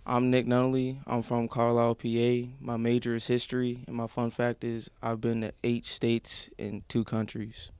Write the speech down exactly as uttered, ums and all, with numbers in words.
I'm Nick Nunnally. I'm from Carlisle, P A. My major is history, and my fun fact is I've been to eight states in two countries.